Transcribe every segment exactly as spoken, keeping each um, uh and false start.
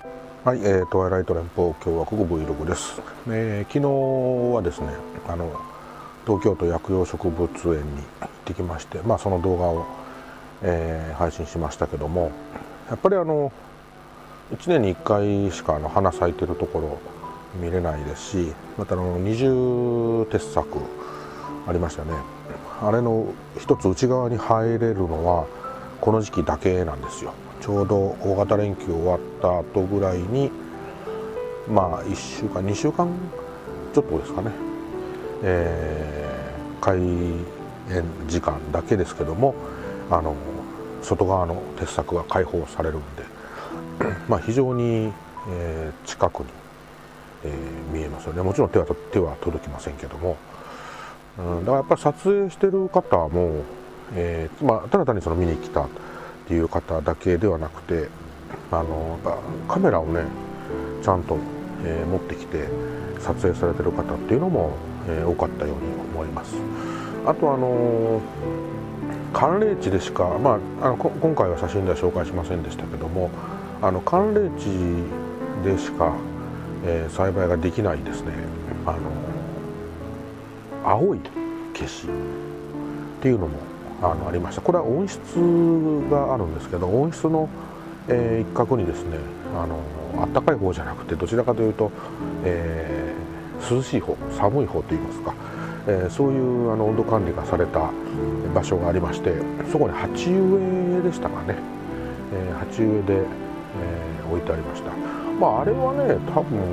はい、えー、トワイライト連邦共和国 Vlog です、えー、昨日はですねあの東京都薬用植物園に行ってきまして、まあ、その動画を、えー、配信しましたけども、やっぱりあのいちねんにいっかいしかあの花咲いてるところ見れないですし、またあの二重鉄柵ありましたね。あれの一つ内側に入れるのはこの時期だけなんですよ。ちょうど大型連休終わった後ぐらいに、まあいっしゅうかんにしゅうかんちょっとですかね、えー、開園時間だけですけども、あの外側の鉄柵が開放されるんでまあ非常に、えー、近くに、えー、見えますよね。もちろん手は手は届きませんけども、うん、だからやっぱり撮影してる方も、えーまあ、ただ単にその見に来たっていう方だけではなくて、あのカメラをねちゃんと、えー、持ってきて撮影されてる方っていうのも、えー、多かったように思います。あとあの寒冷地でしか、まあ、あの今回は写真では紹介しませんでしたけども、あの寒冷地でしか、えー、栽培ができないですね、あの青いケシっていうのもあのありました。これは温室があるんですけど、温室の、えー、一角にですね、あの暖かい方じゃなくてどちらかというと、えー、涼しい方、寒い方といいますか、えー、そういうあの温度管理がされた場所がありまして、そこに鉢植えでしたかね、えー、鉢植えで、えー、置いてありました。まああれはね多分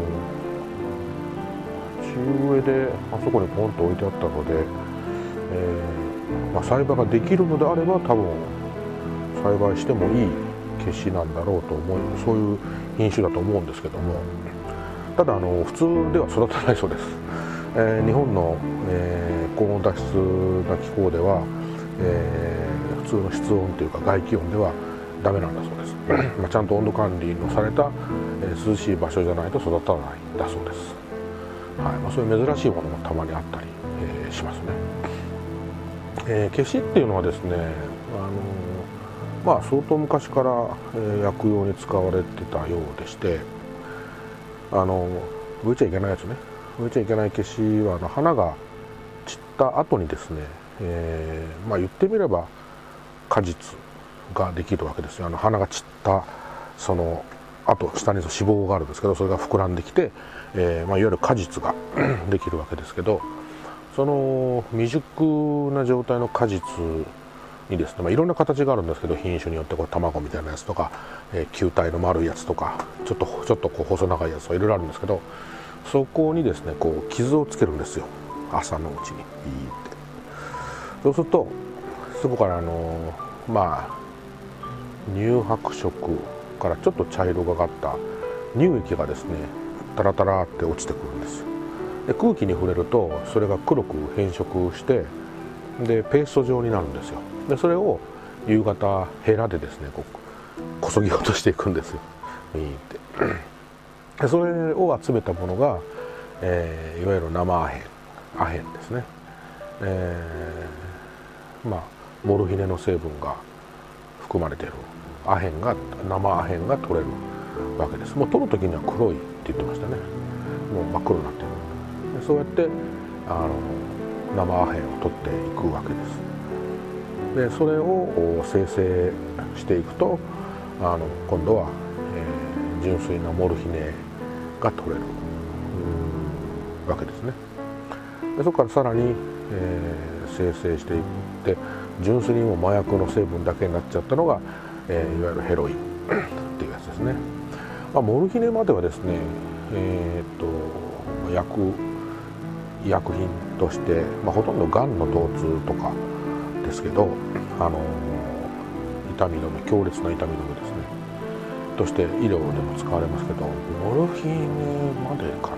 鉢植えであそこにポンと置いてあったので、えーまあ、栽培ができるのであれば多分栽培してもいいケシなんだろうと思い、そういう品種だと思うんですけども、ただあの普通では育たないそうです。えー、日本の、えー、高温多湿な気候では、えー、普通の室温というか外気温ではダメなんだそうです。まあちゃんと温度管理のされた、えー、涼しい場所じゃないと育たないんだそうです。はい、まあ、そういう珍しいものもたまにあったり、えー、しますね。えー、ケシっていうのはですね、あのまあ相当昔から、えー、薬用に使われてたようでして、あの植えちゃいけないやつね、植えちゃいけないケシはあの花が散った後にですね、えー、まあ言ってみれば果実ができるわけですよ。あの花が散ったそのあと下に脂肪があるんですけど、それが膨らんできて、えーまあ、いわゆる果実ができるわけですけど、その未熟な状態の果実にですね、まあ、いろんな形があるんですけど、品種によってこれ卵みたいなやつとか、えー、球体の丸いやつとか、ちょっとちょっとこう細長いやつとかいろいろあるんですけど、そこにですねこう傷をつけるんですよ、朝のうちに。そうするとそこからあのまあ乳白色からちょっと茶色がかった乳液がですねタラタラって落ちてくるんですよ。で空気に触れるとそれが黒く変色してでペースト状になるんですよ。でそれを夕方ヘラでですねこうこそぎ落としていくんですよ。いいってでそれを集めたものが、えー、いわゆる生アヘンアヘンですね。えー、まあモルヒネの成分が含まれているアヘンが生アヘンが取れるわけです。もう取る時には黒いって言ってましたね。もう真っ黒になってる。でそうやってあの生アヘンを取っていくわけです。でそれを精製していくとあの今度は、えー、純粋なモルヒネが取れるわけですね。でそこからさらに、えー、精製していって純粋にも麻薬の成分だけになっちゃったのが、えー、いわゆるヘロインっていうやつですね。まあ、モルヒネまではですね、えー、っと薬医薬品として、まあ、ほとんどがんの疼痛とかですけど、あの痛み止め強烈な痛み止めですねとして医療でも使われますけど、モルヒネまでかな、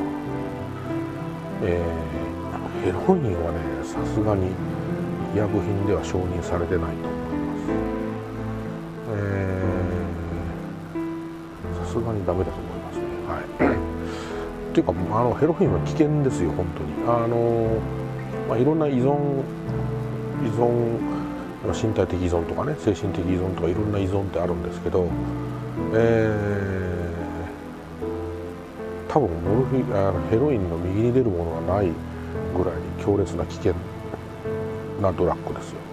えー、ヘロインはねさすがに医薬品では承認されてないと思います。えー、さすがにダメだと思いますね。はい。っていうかあのヘロインは危険ですよ本当に。あの、まあ、いろんな依存依存身体的依存とかね精神的依存とかいろんな依存ってあるんですけど、え多分モルフィあのヘロインの右に出るものがないぐらいに強烈な危険なドラッグですよ、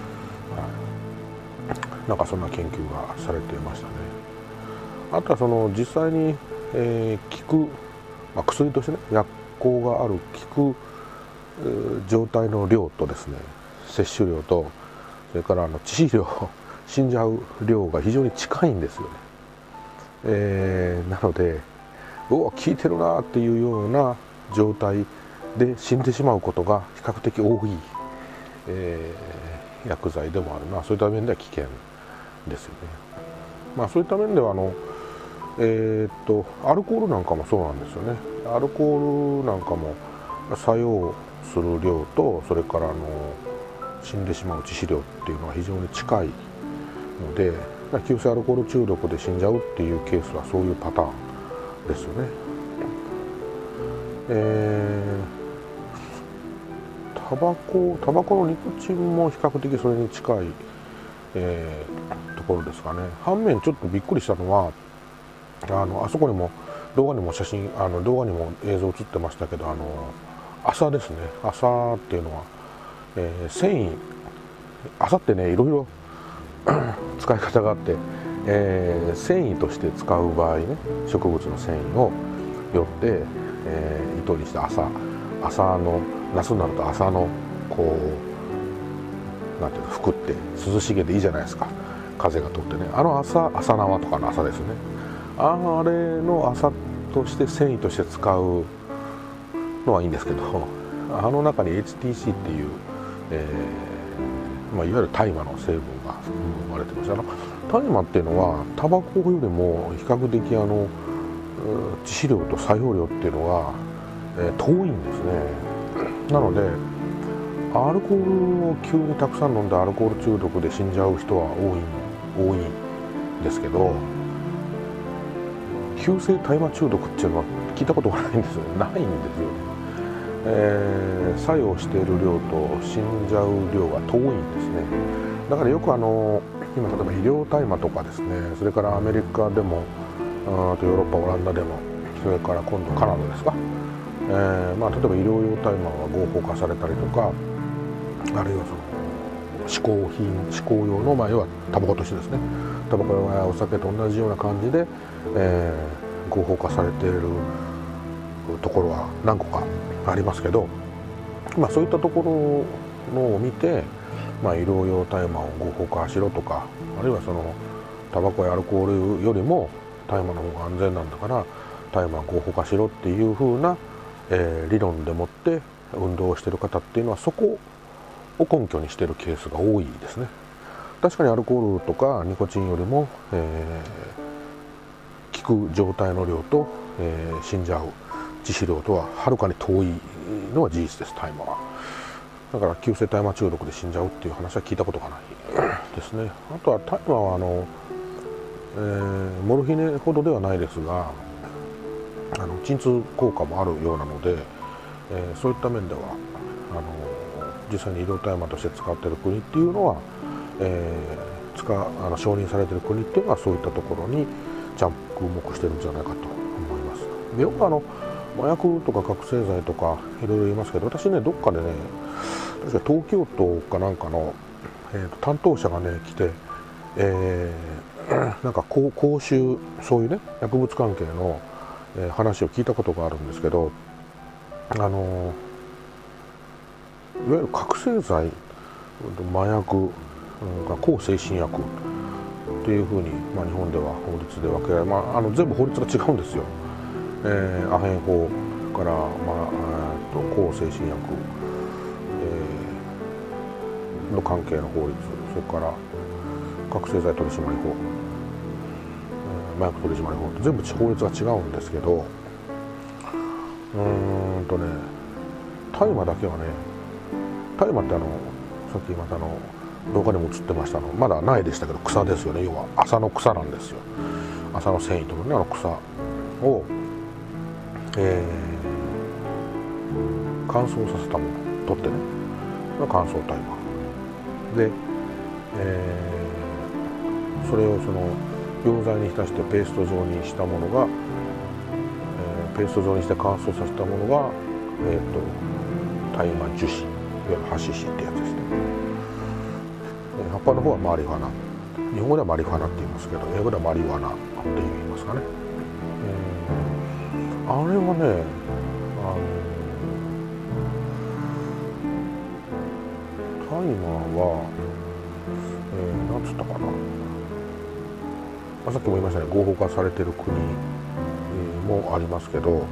はい、なんかそんな研究がされていましたね。あとはその実際に、えー、効く、まあ、薬としてね薬効がある効く、えー、状態の量とですね摂取量とそれからあの致死量死んじゃう量が非常に近いんですよね、えー、なのでうわ効いてるなっていうような状態で死んでしまうことが比較的多い、えー、薬剤でもあるな。そういった面では危険ですよね。まあそういった面ではあのえー、っとアルコールなんかもそうなんですよね。アルコールなんかも作用する量とそれからあの死んでしまう致死量っていうのは非常に近いので、急性アルコール中毒で死んじゃうっていうケースはそういうパターンですよね。えー、タバコタバコのニコチンも比較的それに近い、えー、ところですかね。反面ちょっとびっくりしたのはあのあそこにも動画にも写真あの動画にも映像映ってましたけど、あの麻ですね。麻っていうのは、えー、繊維麻ってねいろいろ使い方があって、えー、繊維として使う場合ね植物の繊維をよって、えー、糸にして麻麻の夏になると麻のこうなんていうの服って涼しげでいいじゃないですか、風が通ってね。あの麻麻縄とかの麻ですね。あれの麻として繊維として使うのはいいんですけど、あの中に エイチティーシー っていう、えーまあ、いわゆる大麻の成分が含まれてました。あの大麻っていうのはタバコよりも比較的あの致死量と作用量っていうのが、えー、遠いんですね。なのでアルコールを急にたくさん飲んでアルコール中毒で死んじゃう人は多い多いんですけど、急性大麻中毒っていうのは聞いたことがないんですよね。ないんですよね。えー、作用している量と死んじゃう量が遠いんですね。だからよくあの今例えば医療大麻とかですね、それからアメリカでもあとヨーロッパオランダでもそれから今度カナダですか、えーまあ、例えば医療用大麻が合法化されたりとか、あるいはその嗜好品嗜好用の、まあ、要はタバコとしてですね、タバコやお酒と同じような感じで、えー、合法化されているところは何個かありますけど、まあ、そういったところのを見て、まあ、医療用大麻を合法化しろとか、あるいはそのタバコやアルコールよりも大麻の方が安全なんだから大麻を合法化しろっていう風な、えー、理論でもって運動をしている方っていうのはそこを根拠にしているケースが多いですね。確かにアルコールとかニコチンよりも、えー、効く状態の量と、えー、死んじゃう致死量とははるかに遠いのは事実です。大麻はだから急性大麻中毒で死んじゃうっていう話は聞いたことがないですね。あとは大麻はあの、えー、モルヒネほどではないですが、あの鎮痛効果もあるようなので、えー、そういった面ではあの実際に医療大麻として使っている国っていうのは、えー、使あの承認されている国っていうのはそういったところに着目してるんじゃないかと思います。でよくあの麻薬とか覚醒剤とかいろいろ言いますけど、私ねどっかでね確か東京都かなんかの、えー、と担当者がね来て、えー、なんか講講習そういうね薬物関係の、えー、話を聞いたことがあるんですけど、あのいわゆる覚醒剤麻薬が向精神薬っていうふうに、まあ、日本では法律で分けられ、まあ、あの全部法律が違うんですよ。えー、アヘン法から、まあ、えー、と向精神薬、えー、の関係の法律、それから覚醒剤取締法、えー、麻薬取締法って全部法律が違うんですけど、うーんとね大麻だけはね、大麻ってあのさっきまたあの動画でも映ってましたのまだ苗でしたけど草ですよね。要は麻の草なんですよ。麻の繊維とかね、あの草を、えー、乾燥させたもの取ってね、乾燥大麻で、えー、それをその溶剤に浸してペースト状にしたものが、えー、 ペースト状にして乾燥させたものが、えー、と大麻樹脂、いわゆるハシシってやつですね。葉っぱの方はマリファナ、日本語ではマリファナって言いますけど、英語ではマリワナって言いますかね。うん、あれはね、あの大麻は、えー、なんつったかな、まあ、さっきも言いましたね、合法化されてる国、えー、もありますけど、あの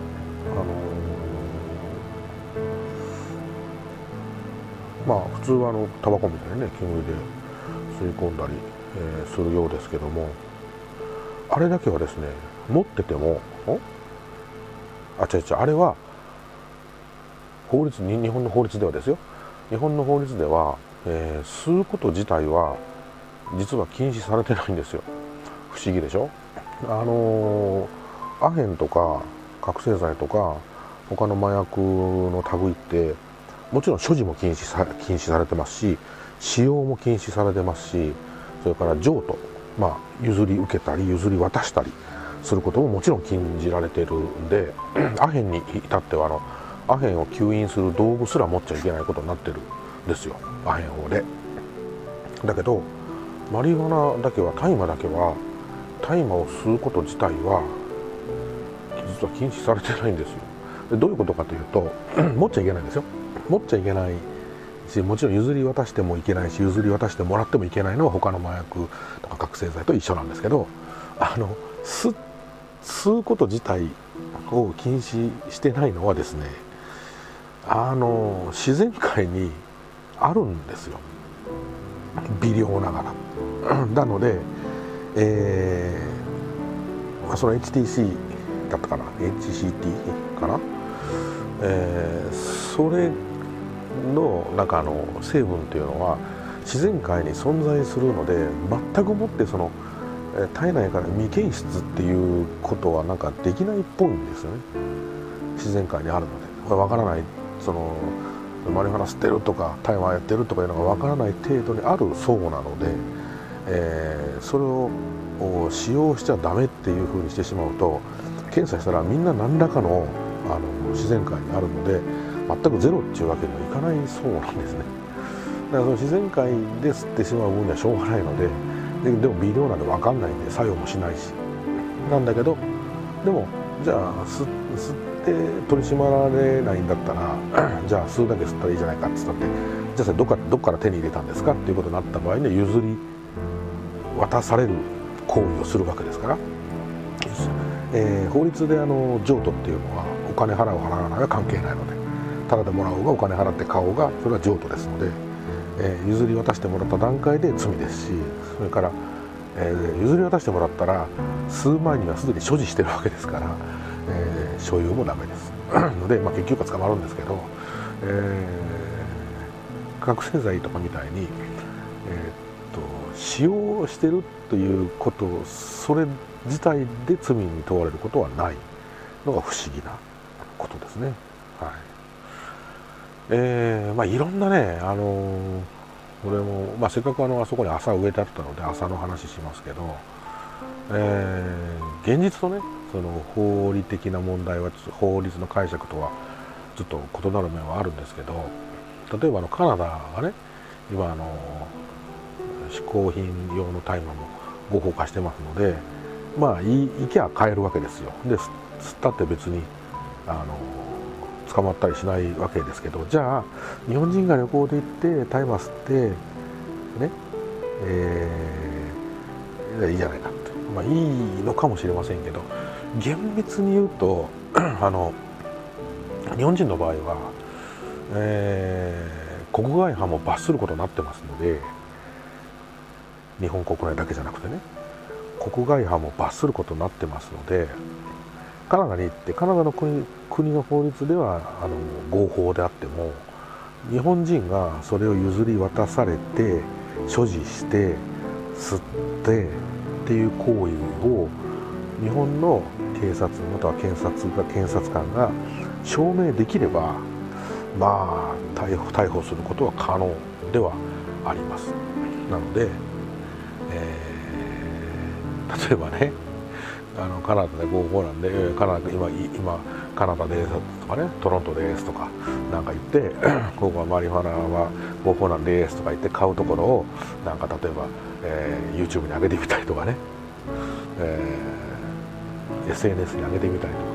まあ普通はあのタバコみたいにね、煙で吸い込んだり、えー、するようですけども、あれだけはですね、持ってても、あ、違う違う、あれは法律に、日本の法律ではですよ、日本の法律では、えー、吸うこと自体は実は禁止されてないんですよ。不思議でしょ。あのー、アヘンとか覚醒剤とか他の麻薬の類ってもちろん所持も禁止さ禁止されてますし、使用も禁止されてますし、それから譲渡、まあ、譲り受けたり譲り渡したりすることももちろん禁じられているんで、アヘンに至ってはあのアヘンを吸引する道具すら持っちゃいけないことになってるんですよ、アヘン法で。だけどマリファナだけは、大麻だけは、大麻を吸うこと自体は実は禁止されてないんですよ。でどういうことかというと持っちゃいけないんですよ。持っちゃいけないし、もちろん譲り渡してもいけないし、譲り渡してもらってもいけないのは他の麻薬とか覚醒剤と一緒なんですけど、あの吸吸うこと自体を禁止してないのはですね、あの自然界にあるんですよ、微量ながら。なので、えーまあ、その エイチティーシー だったかな、 エイチシーティー かな、えー、それの中の成分っていうのは自然界に存在するので、全くもってその体内から未検出っていうことはなんかできないっぽいんですよね、自然界にあるので。これ分からない、そのマリファナ吸ってるとか大麻やってるとかいうのが分からない程度にある層なので、えー、それを使用しちゃダメっていうふうにしてしまうと、検査したらみんな何らかの、あの自然界にあるので全くゼロっていうわけにはいかないそうなんですね。だからその自然界で吸ってしまう分にはしょうがないので、で, でも微量なんで分かんないんで作用もしないしなんだけど、でもじゃあ吸って取り締まられないんだったらじゃあ吸うだけ吸ったらいいじゃないかって言ったって、じゃあそれどっかどっから手に入れたんですかっていうことになった場合には譲り渡される行為をするわけですから、えー、法律であの譲渡っていうのはお金払う払わないは関係ないので、ただでもらおうがお金払って買おうがそれは譲渡ですので、えー、譲り渡してもらった段階で罪ですし、それから、えー、譲り渡してもらったら吸う前にはすでに所持してるわけですから、えー、所有もダメですので、まあ、結局は捕まるんですけど、えー、覚醒剤とかみたいに、えー、っと使用してるということ、それ自体で罪に問われることはないのが不思議なことですね。はい。えー、まあいろんなね、あのー、俺も、まあ、せっかくあのあそこに朝植えてあったので朝の話しますけど、えー、現実とね、その法理的な問題は法律の解釈とはちょっと異なる面はあるんですけど、例えばあのカナダがね、今あの嗜好品用の大麻も合法化してますので、まあ行きゃ買えるわけですよ。で吸ったって別にあの捕まったりしないわけですけど、じゃあ日本人が旅行で行って大麻吸ってね、えー、いいじゃないかって、まあいいのかもしれませんけど、厳密に言うとあの日本人の場合は、えー、国外派も罰することになってますので、日本国内だけじゃなくてね、国外派も罰することになってますので、カナダに行ってカナダの 国, 国の法律ではあの合法であっても、日本人がそれを譲り渡されて所持して吸ってっていう行為を日本の警察または検察が検察官が証明できれば、まあ逮捕逮捕することは可能ではあります。なので、えー、例えばね、 あのカナダで合法なんでカナダ今今カナダですとかね、トロントですとかなんか言ってここはマリファナは合法なんですとか言って買うところをなんか例えば、えー、YouTube に上げてみたりとかね、えー、エスエヌエス に上げてみたりとか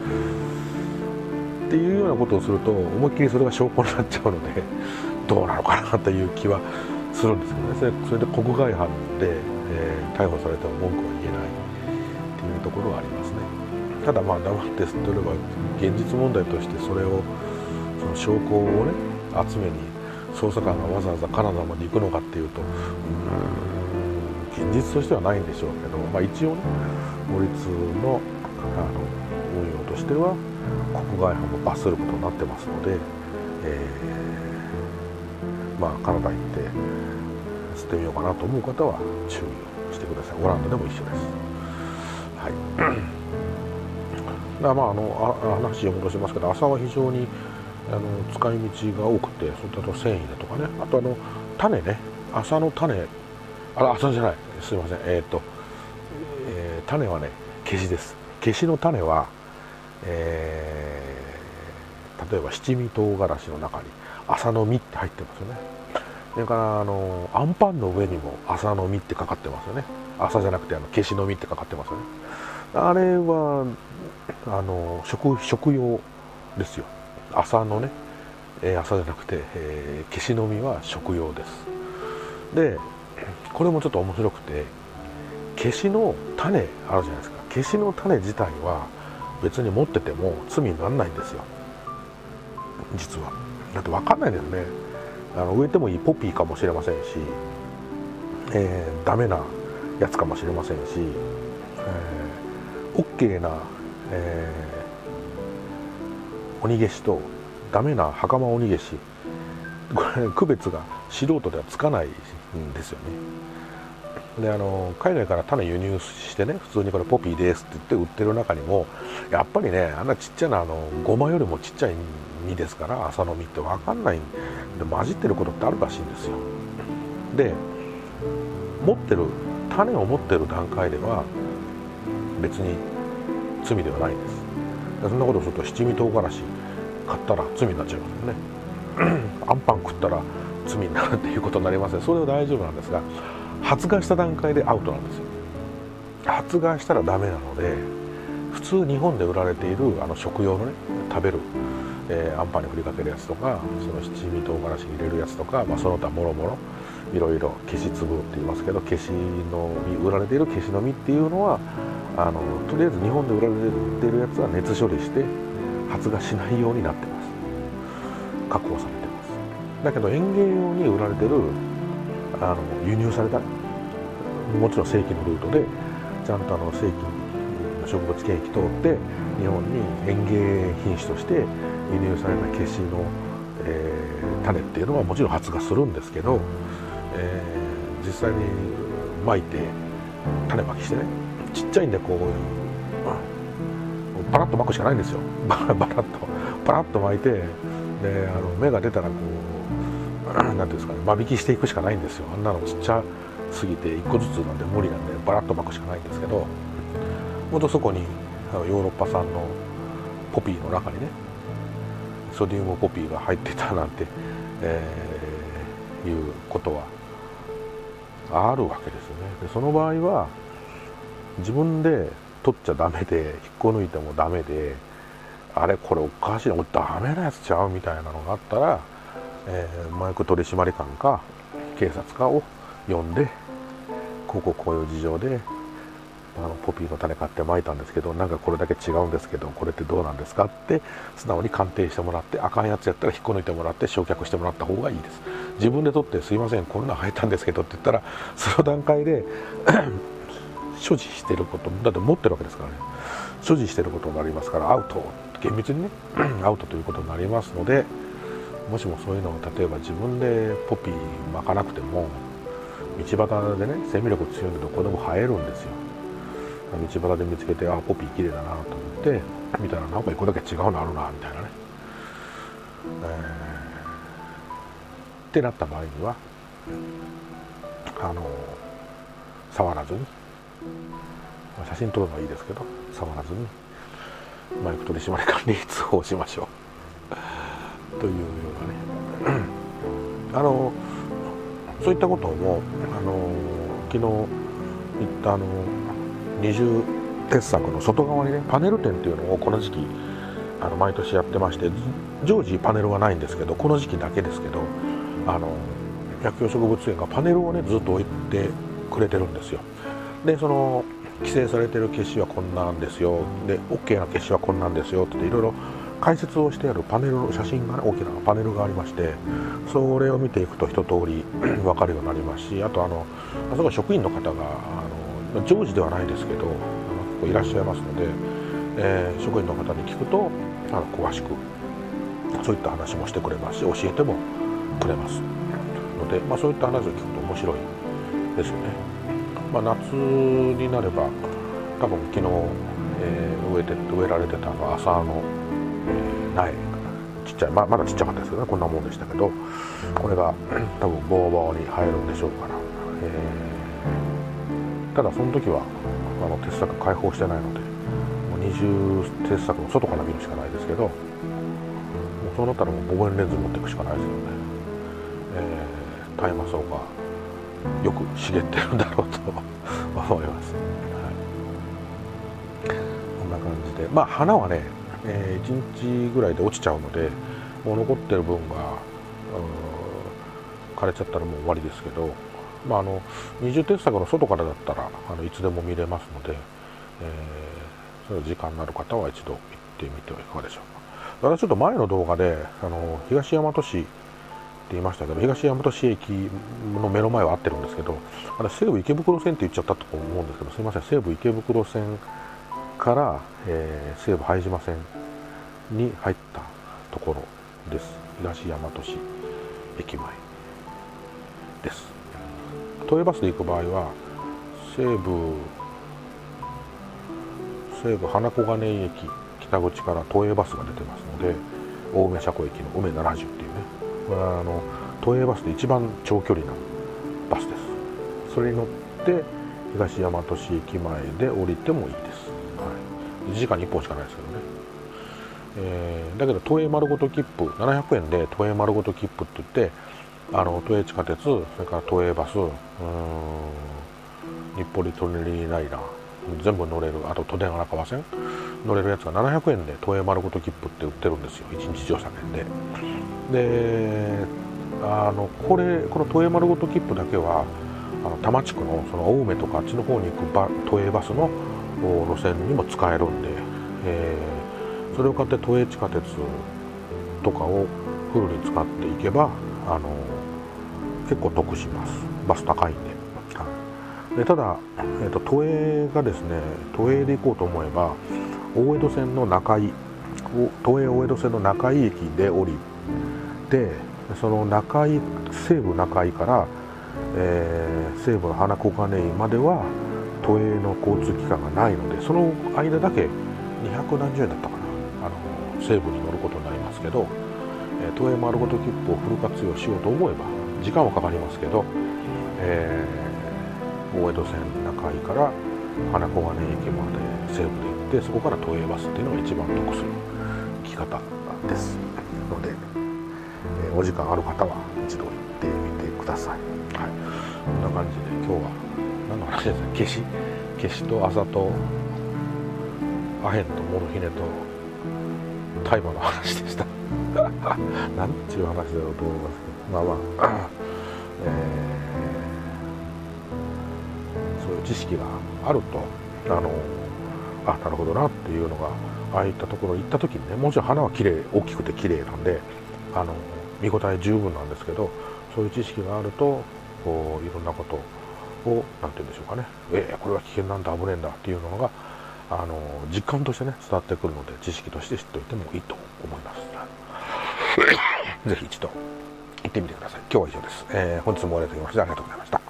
っていうようなことをすると思いっきりそれが証拠になっちゃうのでどうなのかなという気はするんですけどね。それ、それで国外犯で、えー、逮捕されても文句は言えないっていうところはありますね。ただまあ黙って捨てれば現実問題としてそれをその証拠をね集めに捜査官がわざわざカナダまで行くのかっていうとうーん現実としてはないんでしょうけど、まあ、一応ね法律の、あの運用としては国外犯も罰することになってますので、えー、まあカナダ行って捨てみようかなと思う方は注意をしてください。オランダでも一緒です。はい。だまああのあ話を戻しますけど、麻は非常にあの使い道が多くて、それと繊維だとかね、あとあの種ね、麻の種、あら麻じゃない、すみません、えっ、ー、と、えー、種はねケシです。ケシの種は、えー、例えば七味唐辛子の中に麻の実って入ってますよね。それからあのあんパンの上にも麻の実ってかかってますよね。麻じゃなくてあのケシの実ってかかってますよね。あれはあの 食, 食用ですよ。麻のね、えー、麻じゃなくて、えー、ケシの実は食用です。でこれもちょっと面白くて、ケシの種あるじゃないですか。ケシの種自体は別に持ってても罪にならないんですよ、実は。だって分かんないですね。あの植えてもいいポピーかもしれませんし、えー、ダメなやつかもしれませんし、えー、OK な、えー、鬼消しとダメな袴鬼消し、これ区別が素人ではつかないんですよね。であの海外から種輸入してね、普通にこれポピーですって言って売ってる中にもやっぱりね、あんなちっちゃなあのゴマよりもちっちゃい実ですから、麻の実って分かんないんで混じってることってあるらしいんですよ。で持ってる種を持ってる段階では別に罪ではないんです。そんなことをすると七味唐辛子買ったら罪になっちゃいますよねアンパン食ったら罪になるっていうことになりますね。それは大丈夫なんですが、発芽した段階でアウトなんですよ。発芽したらダメなので、普通日本で売られているあの食用のね食べる、えー、アンパンに振りかけるやつとか、その七味唐辛子に入れるやつとか、まあ、その他もろもろいろいろ消し粒って言いますけど、消しの実、売られている消しの実っていうのはあのとりあえず日本で売られているやつは熱処理して発芽しないようになってます。確保されてます。だけど園芸用に売られてるあの輸入された、もちろん正規のルートでちゃんとあの正規の植物検疫通って日本に園芸品種として輸入されたケシの、えー、種っていうのはもちろん発芽するんですけど、えー、実際にまいて種まきしてね、ちっちゃいんでこう、うん、パラッとまくしかないんですよバラッとパラッと巻いて、であの芽が出たらこうなんていうんですかね、間引きしていくしかないんですよ。あんなのちっちゃすぎていっこずつなんで無理なんでバラッと巻くしかないんですけど、もっとそこにあのヨーロッパ産のポピーの中にねソディウムポピーが入ってたなんて、えー、いうことはあるわけですよね。でその場合は自分で取っちゃダメで引っこ抜いてもダメで、あれこれおかしいな、これダメなやつちゃうみたいなのがあったら、えー、麻薬取締官か警察かを呼んで、こうこうこういう事情であのポピーの種買ってまいたんですけど、なんかこれだけ違うんですけどこれってどうなんですかって素直に鑑定してもらって、あかんやつやったら引っこ抜いてもらって焼却してもらった方がいいです。自分で取ってすいませんこんなの生えたんですけどって言ったら、その段階で所持してること、だって持ってるわけですからね、所持してることになりますからアウト、厳密にねアウトということになりますので、もしもそういうのを例えば自分でポピー巻かなくても道端でね、生命力強いんでどこでも生えるんですよ。道端で見つけて、あポピー綺麗だなと思って見たらなんか一個だけ違うのあるなみたいなね、えー、ってなった場合にはあの触らずに、 写真撮るのはいいですけど触らずにマイク取締管理に通報しましょうというようなねあのそういったこともあの昨日言ったあの二重鉄柵の外側にねパネル展っていうのをこの時期あの毎年やってまして、常時パネルはないんですけどこの時期だけですけどあの薬用植物園がパネルをねずっと置いてくれてるんですよ。でその規制されてる消しはこんなんですよで OK な消しはこんなんですよっていろいろ解説をしてあるパネルの写真がね大きなパネルがありまして、それを見ていくと一通り分かるようになりますし、あとあのあそこ職員の方があの常時ではないですけどあのいらっしゃいますので、えー、職員の方に聞くとあの詳しくそういった話もしてくれますし教えてもくれますので、まあ、そういった話を聞くと面白いですよね。まあ、夏になれば多分昨日、えー、植えて植えられてたのは朝の、えー、苗ちっちゃい、まあ、まだちっちゃかったですけどねこんなもんでしたけどこれが多分ボーボーに生えるんでしょうから、えー、ただその時はあの鉄柵開放してないのでもう二重鉄柵の外から見るしかないですけど、もうそうなったらもう望遠レンズ持っていくしかないですよね。えー、大麻草がよく茂ってるんだろうと思います、はい、こんな感じでまあ花はね、えー、いちにちぐらいで落ちちゃうのでもう残ってる分が枯れちゃったらもう終わりですけど、まあ、あの二重鉄柵の外からだったらあのいつでも見れますので、えー、その時間のある方は一度行ってみてはいかがでしょうか。私ちょっと前の動画であの東大和市って言いましたけど東大和市駅の目の前は合ってるんですけどあれ西武池袋線って言っちゃったと思うんですけどすいません西武池袋線から、えー、西武拝島線に入ったところです。東大和市駅前です。都営バスで行く場合は西武西武花小金井駅北口から都営バスが出てますので青梅車庫駅の梅ななじゅうっていうねこれはあの都営バスで一番長距離なバスです。それに乗って東大和市駅前で降りてもいいです、はい、いちじかんにいっぽんしかないですけどね、えー、だけど都営丸ごと切符ななひゃくえんで都営丸ごと切符って言ってあの都営地下鉄それから都営バスうーん日暮里舎人ライナー全部乗れるあと都電荒川線乗れるやつがななひゃくえんで都営丸ごと切符って売ってるんですよいちにち乗車券で。であのこれこの都営丸ごと切符だけはあの多摩地区のその青梅とかあっちの方に行くバ都営バスの路線にも使えるんで、えー、それを買って都営地下鉄とかをフルに使っていけばあの結構得します。バス高いんで。はい、でただ、えーと、都営がですね都営で行こうと思えば大江戸線の中井都営大江戸線の中井駅で降りてその中井西武中井から、えー、西武の花小金井までは都営の交通機関がないのでその間だけにひゃくなんじゅうえんだったかなあの西武に乗ることになりますけど、えー、都営丸ごと切符をフル活用しようと思えば時間はかかりますけど、えー、大江戸線中井から花小金井駅まで西武で行ってそこから都営バスっていうのが一番得する行き方ですので、えー、お時間ある方は一度行ってみてください。はい、こんな感じで今日は何の話ですか。消し消しと朝とアヘンとモルヒネと大麻の話でしたなんていう話だろうと思いますけどまあまあ、えー、そういう知識があるとあのあなるほどなっていうのがああいったところに行った時にねもちろん花は綺麗大きくて綺麗なんであの見応え十分なんですけどそういう知識があるとこういろんなことをなんて言うんでしょうかねえー、これは危険なんだ危ねえんだっていうのがあの実感としてね伝わってくるので知識として知っておいてもいいと思いますぜひ一度行ってみてください。今日は以上です、えー、本日もお礼いただきましてありがとうございました。